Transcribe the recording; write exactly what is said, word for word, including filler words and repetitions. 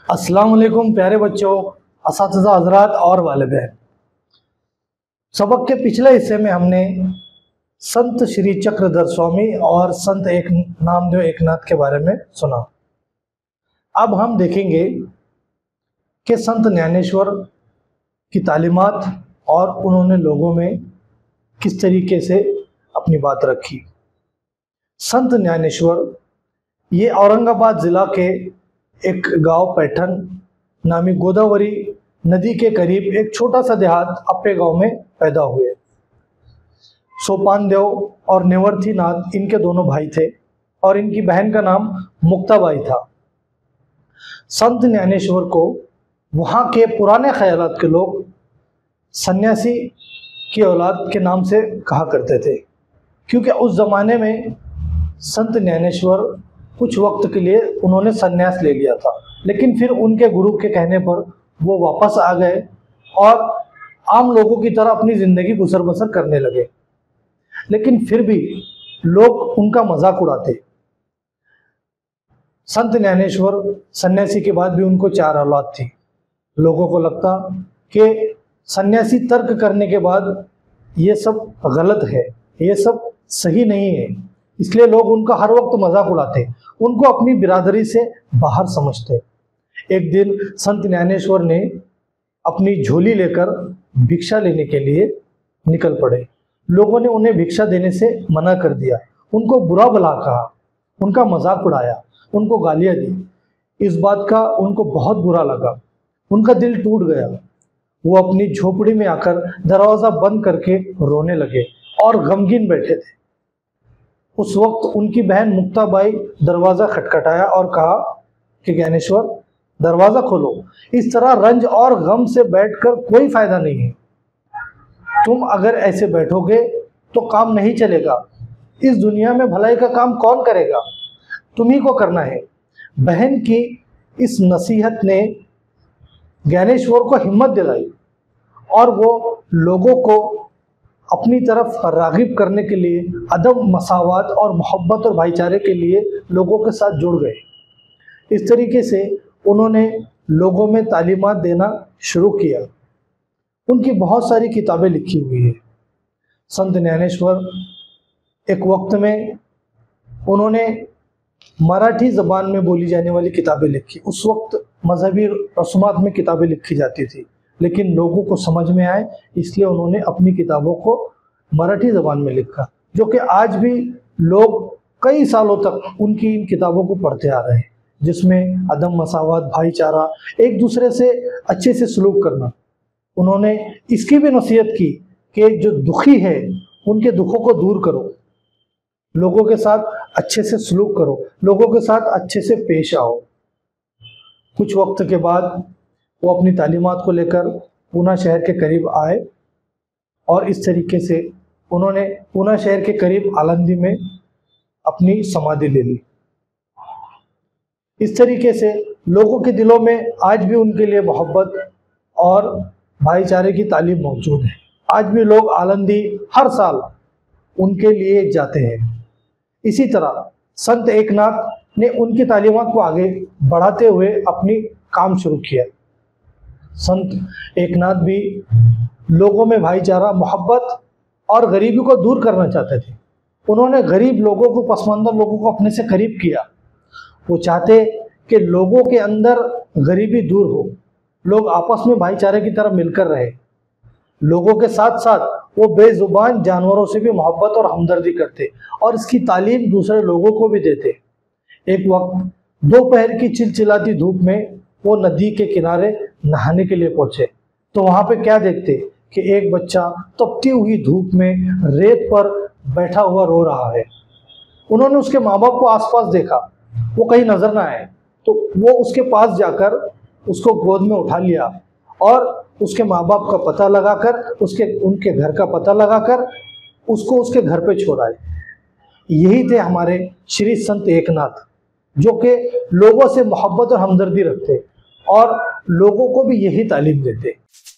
अस्सलाम वालेकुम प्यारे बच्चों, असातिज़ा हज़रात और वालिदैन। सबक के पिछले हिस्से में हमने संत श्री चक्रधर स्वामी और संत एक नामदेव एकनाथ के बारे में सुना। अब हम देखेंगे कि संत ज्ञानेश्वर की तालीमात और उन्होंने लोगों में किस तरीके से अपनी बात रखी। संत ज्ञानेश्वर ये औरंगाबाद ज़िला के एक गांव पैठन नामी गोदावरी नदी के करीब एक छोटा सा देहात अप्पे गांव में पैदा हुए। सोपान देव और निवर्ती नाथ इनके दोनों भाई थे और इनकी बहन का नाम मुक्ताबाई था। संत ज्ञानेश्वर को वहाँ के पुराने ख्यालात के लोग सन्यासी की औलाद के नाम से कहा करते थे, क्योंकि उस ज़माने में संत ज्ञानेश्वर कुछ वक्त के लिए उन्होंने सन्यास ले लिया था, लेकिन फिर उनके गुरु के कहने पर वो वापस आ गए और आम लोगों की तरह अपनी ज़िंदगी गुजर बसर करने लगे। लेकिन फिर भी लोग उनका मजाक उड़ाते। संत ज्ञानेश्वर सन्यासी के बाद भी उनको चार औलाद थी। लोगों को लगता कि सन्यासी तर्क करने के बाद ये सब गलत है, ये सब सही नहीं है, इसलिए लोग उनका हर वक्त मजाक उड़ाते, उनको अपनी बिरादरी से बाहर समझते। एक दिन संत ज्ञानेश्वर ने अपनी झोली लेकर भिक्षा लेने के लिए निकल पड़े। लोगों ने उन्हें भिक्षा देने से मना कर दिया, उनको बुरा भला कहा, उनका मजाक उड़ाया, उनको गालियां दी। इस बात का उनको बहुत बुरा लगा, उनका दिल टूट गया। वो अपनी झोपड़ी में आकर दरवाज़ा बंद करके रोने लगे और गमगीन बैठे थे। उस वक्त उनकी बहन मुक्ताबाई दरवाज़ा खटखटाया और कहा कि ज्ञानेश्वर दरवाज़ा खोलो, इस तरह रंज और गम से बैठकर कोई फ़ायदा नहीं है। तुम अगर ऐसे बैठोगे तो काम नहीं चलेगा। इस दुनिया में भलाई का काम कौन करेगा, तुम्ही को करना है। बहन की इस नसीहत ने ज्ञानेश्वर को हिम्मत दिलाई और वो लोगों को अपनी तरफ राग़िब करने के लिए अदब मसावत और मोहब्बत और भाईचारे के लिए लोगों के साथ जुड़ गए। इस तरीके से उन्होंने लोगों में तालीमात देना शुरू किया। उनकी बहुत सारी किताबें लिखी हुई है। संत ज्ञानेश्वर एक वक्त में उन्होंने मराठी ज़बान में बोली जाने वाली किताबें लिखी। उस वक्त मजहबी रसूमात में किताबें लिखी जाती थी, लेकिन लोगों को समझ में आए इसलिए उन्होंने अपनी किताबों को मराठी ज़बान में लिखा, जो कि आज भी लोग कई सालों तक उनकी इन किताबों को पढ़ते आ रहे हैं, जिसमें अदम मसावत, भाईचारा, एक दूसरे से अच्छे से सलूक करना। उन्होंने इसकी भी नसीहत की कि जो दुखी है उनके दुखों को दूर करो, लोगों के साथ अच्छे से सलूक करो, लोगों के साथ अच्छे से पेश आओ। कुछ वक्त के बाद वो अपनी तालीमात को लेकर पूना शहर के करीब आए और इस तरीके से उन्होंने पूना शहर के करीब आलंदी में अपनी समाधि ले ली। इस तरीके से लोगों के दिलों में आज भी उनके लिए मोहब्बत और भाईचारे की तालीम मौजूद है। आज भी लोग आलंदी हर साल उनके लिए जाते हैं। इसी तरह संत एकनाथ ने उनकी तालीमात को आगे बढ़ाते हुए अपनी काम शुरू किया। संत एकनाथ भी लोगों में भाईचारा, मोहब्बत और गरीबी को दूर करना चाहते थे। उन्होंने गरीब लोगों को, पसमानदा लोगों को अपने से करीब किया। वो चाहते कि लोगों के अंदर गरीबी दूर हो, लोग आपस में भाईचारे की तरह मिलकर रहे। लोगों के साथ साथ वो बेजुबान जानवरों से भी मोहब्बत और हमदर्दी करते और इसकी तालीम दूसरे लोगों को भी देते। एक वक्त दोपहर की चिलचिलाती धूप में वो नदी के किनारे नहाने के लिए पहुंचे, तो वहां पे क्या देखते कि एक बच्चा तपती हुई धूप में रेत पर बैठा हुआ रो रहा है। उन्होंने उसके माँ बाप को आसपास देखा, वो कहीं नजर ना आए, तो वो उसके पास जाकर उसको गोद में उठा लिया और उसके माँ बाप का पता लगाकर, उसके उनके घर का पता लगाकर उसको उसके घर पे छोड़ाए। यही थे हमारे श्री संत एकनाथ, जो कि लोगों से मोहब्बत और हमदर्दी रखते और लोगों को भी यही तालीम देते।